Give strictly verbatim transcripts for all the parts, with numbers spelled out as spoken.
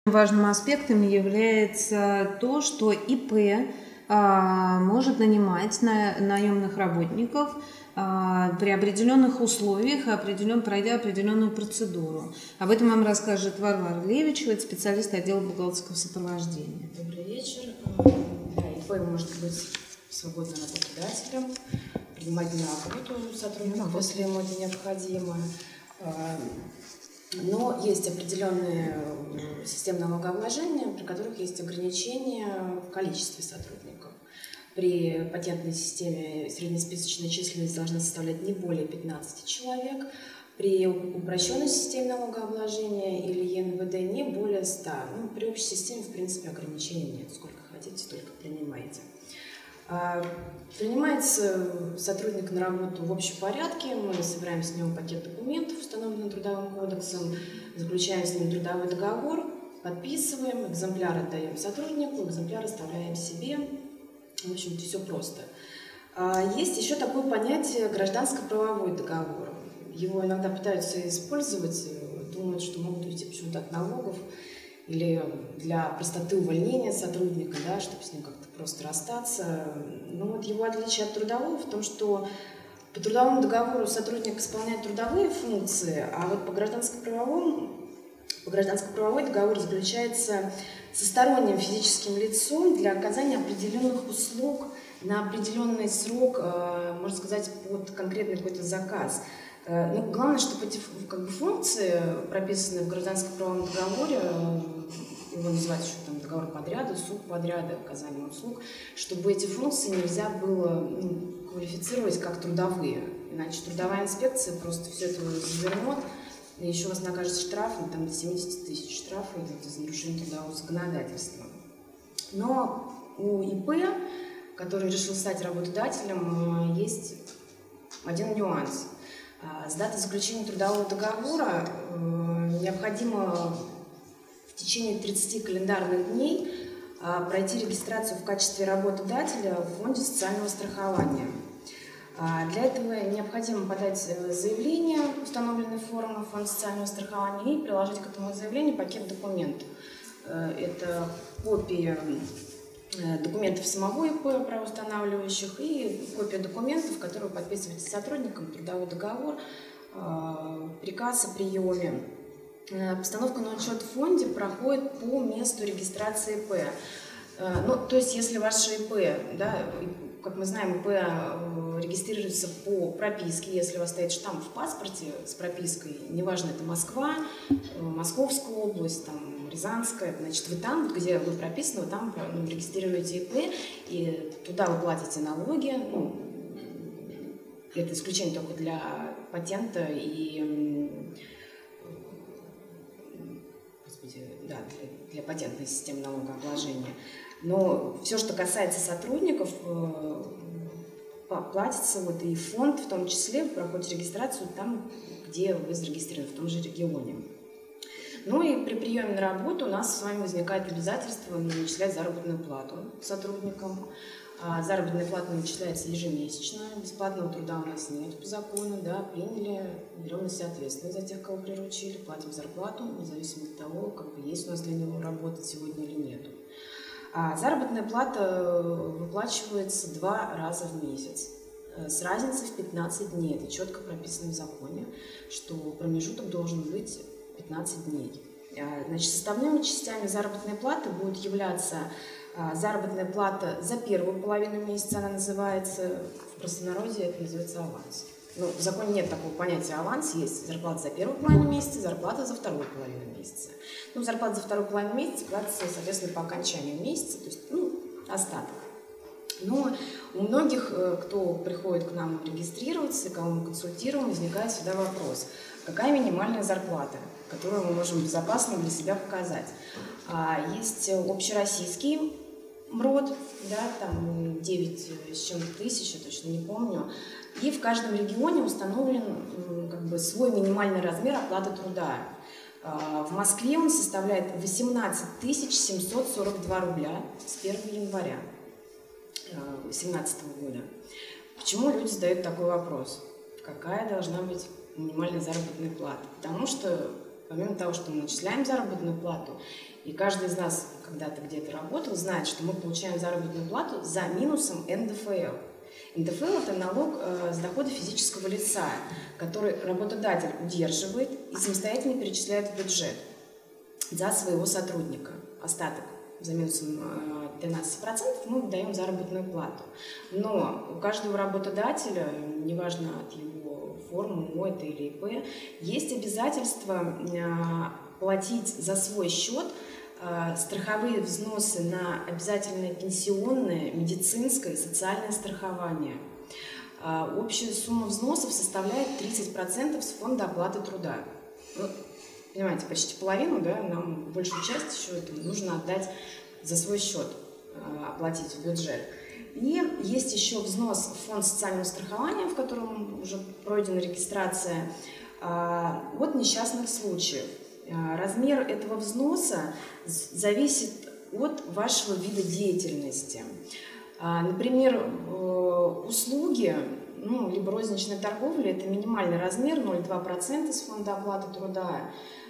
Важным аспектом является то, что ИП а, может нанимать на, наемных работников а, при определенных условиях, определен, пройдя определенную процедуру. Об этом вам расскажет Варвара Левичева, это специалист отдела бухгалтерского сопровождения. Добрый вечер. Да, ИП может быть свободным работодателем, принимать на работу сотрудников, если ему это необходимо. Но есть определенные системы налогообложения, при которых есть ограничения в количестве сотрудников. При патентной системе среднесписочная численность должна составлять не более пятнадцати человек. При упрощенной системе налогообложения или Е Н В Д не более ста. Ну, при общей системе, в принципе, ограничений нет. Сколько хотите, столько принимаете. Принимается сотрудник на работу в общем порядке, мы собираем с него пакет документов, установленных Трудовым кодексом, заключаем с ним трудовой договор, подписываем, экземпляр отдаем сотруднику, экземпляр оставляем себе. В общем-то, все просто. Есть еще такое понятие гражданско-правовой договор. Его иногда пытаются использовать, думают, что могут уйти почему-то от налогов или для простоты увольнения сотрудника, да, чтобы с ним как-то просто расстаться. Но вот его отличие от трудового в том, что по трудовому договору сотрудник исполняет трудовые функции, а вот по гражданско-правовому, по гражданско-правовой договор заключается со сторонним физическим лицом для оказания определенных услуг на определенный срок, можно сказать, под конкретный какой-то заказ. Но главное, чтобы эти как бы, функции, прописанные в гражданско-правовом договоре, его называют еще там, договор подряда, субподряда, оказание услуг, чтобы эти функции нельзя было ну, квалифицировать как трудовые. Иначе трудовая инспекция просто все это завернет, и еще вас накажет штрафом, там до семидесяти тысяч штрафов идет за нарушение трудового законодательства. Но у ИП, который решил стать работодателем, есть один нюанс. С даты заключения трудового договора необходимо в течение тридцати календарных дней пройти регистрацию в качестве работодателя в фонде социального страхования. Для этого необходимо подать заявление, установленной формы фонда социального страхования, и приложить к этому заявлению пакет документов. Это копия документов самого ИП, правоустанавливающих, и копия документов, которые подписывается сотрудником, трудовой договор, приказ о приеме. Постановка на учет в фонде проходит по месту регистрации ИП. Ну, то есть, если ваше ИП, да, как мы знаем, ИП регистрируется по прописке, если у вас стоит штамп в паспорте с пропиской, неважно, это Москва, Московская область, там, Рязанская, значит, вы там, где вы прописаны, вы там ну, регистрируете ИП, и туда вы платите налоги. Ну, это исключение только для патента и господи, да, для, для патентной системы налогообложения. Но все, что касается сотрудников, платится вот и фонд, в том числе, вы проходите регистрацию там, где вы зарегистрированы, в том же регионе. Ну и при приеме на работу у нас с вами возникает обязательство начислять заработную плату сотрудникам. А заработная плата начисляется ежемесячно, бесплатного труда у нас нет по закону, да, приняли, берем на себя ответственность за тех, кого приручили, платим зарплату, независимо от того, как бы есть у нас для него работа сегодня или нет. А заработная плата выплачивается два раза в месяц с разницей в пятнадцать дней. Это четко прописано в законе, что промежуток должен быть пятнадцать дней. Значит, составными частями заработной платы будет являться заработная плата за первую половину месяца, она называется, в простонародье это называется аванс. Ну, в законе нет такого понятия аванс, есть зарплата за первую половину месяца, зарплата за вторую половину месяца. Ну, зарплата за вторую половину месяца платится, соответственно, по окончанию месяца, то есть, ну, остаток. Но у многих, кто приходит к нам регистрироваться, кого мы консультируем, возникает всегда вопрос, какая минимальная зарплата, которую мы можем безопасно для себя показать. Есть общероссийский МРОД, да, там девять с чем-то тысяч, я точно не помню, и в каждом регионе установлен как бы, свой минимальный размер оплаты труда. В Москве он составляет восемнадцать тысяч семьсот сорок два рубля с первого января две тысячи семнадцатого года. Почему люди задают такой вопрос? Какая должна быть минимальная заработная плата? Потому что помимо того, что мы начисляем заработную плату, И каждый из нас, когда-то где-то работал, знает, что мы получаем заработную плату за минусом эн дэ эф эл. эн дэ эф эл – это налог э, с дохода физического лица, который работодатель удерживает и самостоятельно перечисляет в бюджет за своего сотрудника. Остаток за минусом тринадцать процентов мы даем заработную плату. Но у каждого работодателя, неважно от его формы, МО это или ИП, есть обязательство платить за свой счет страховые взносы на обязательное пенсионное, медицинское и социальное страхование. Общая сумма взносов составляет тридцать процентов с фонда оплаты труда. Ну, понимаете, почти половину, да, нам большую часть еще это нужно отдать за свой счет, оплатить в бюджет. И есть еще взнос в фонд социального страхования, в котором уже пройдена регистрация, от несчастных случаев. Размер этого взноса зависит от вашего вида деятельности. Например, услуги, ну, либо розничная торговля – это минимальный размер ноль целых две десятых процента с фонда оплаты труда.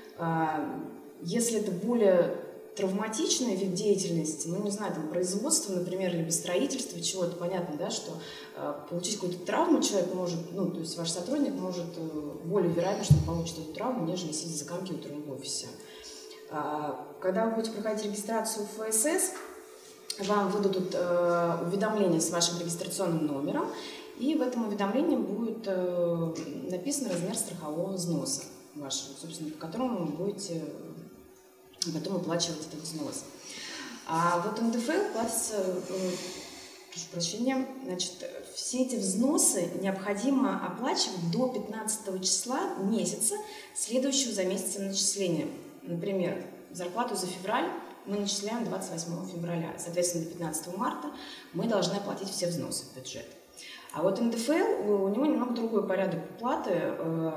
Если это более травматичный вид деятельности, ну, не знаю, там, производство, например, либо строительство чего-то, понятно, да, что э, получить какую-то травму человек может, ну, то есть ваш сотрудник может э, более вероятно, что он получит эту травму, нежели сидеть за компьютером в офисе. А, когда вы будете проходить регистрацию в эф эс эс, вам выдадут э, уведомление с вашим регистрационным номером, и в этом уведомлении будет э, написан размер страхового взноса вашего, собственно, по которому вы будете потом уплачивать этот взнос. А вот эн дэ эф эл платится, э, прошу прощения, значит, все эти взносы необходимо оплачивать до пятнадцатого числа месяца, следующего за месяцем начисления. Например, зарплату за февраль мы начисляем двадцать восьмого февраля. Соответственно, до пятнадцатого марта мы должны оплатить все взносы в бюджет. А вот эн дэ эф эл, у него немного другой порядок уплаты.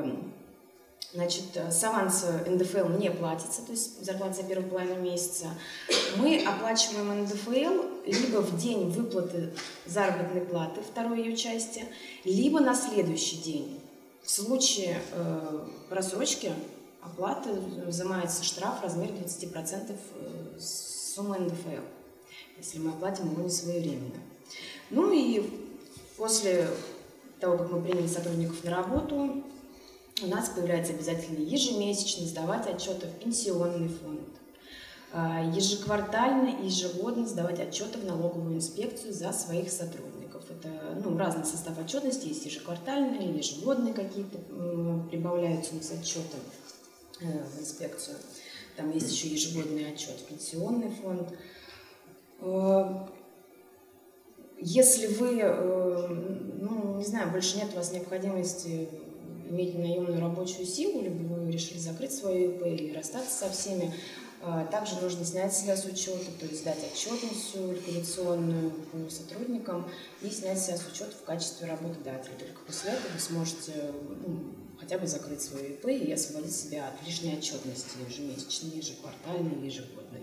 Значит, с аванса эн дэ эф эл не платится, то есть зарплата за первую половину месяца. Мы оплачиваем эн дэ эф эл либо в день выплаты заработной платы, второй ее части, либо на следующий день. В случае э, просрочки оплаты взимается штраф в размере двадцати процентов суммы эн дэ эф эл, если мы оплатим его не своевременно. Ну и после того, как мы приняли сотрудников на работу, у нас появляется обязательно ежемесячно сдавать отчеты в пенсионный фонд, ежеквартально и ежегодно сдавать отчеты в налоговую инспекцию за своих сотрудников. Это, ну, разный состав отчетности, есть ежеквартальные, ежегодные какие-то прибавляются у нас отчеты в инспекцию. Там есть еще ежегодный отчет в пенсионный фонд. Если вы, ну, не знаю, больше нет у вас необходимости иметь наемную рабочую силу, либо вы решили закрыть свою ИП или расстаться со всеми, также нужно снять себя с учета, то есть сдать отчетность ликвидационную по сотрудникам и снять себя с учета в качестве работодателя. Только после этого вы сможете, ну, хотя бы закрыть свою ИП и освободить себя от лишней отчетности ежемесячной, ежеквартальной, ежегодной.